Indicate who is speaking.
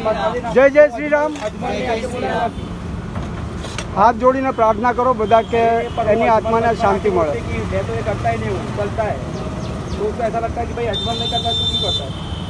Speaker 1: जय जय श्री राम। हाथ जोड़ीने प्रार्थना करो बधा के एनी आत्मा ने शांति मिले।
Speaker 2: मैं तो ये करता ही नहीं हूँ, चलता है तो उसको ऐसा लगता है कि भाई अजमल नहीं करता तो क्यों करता है।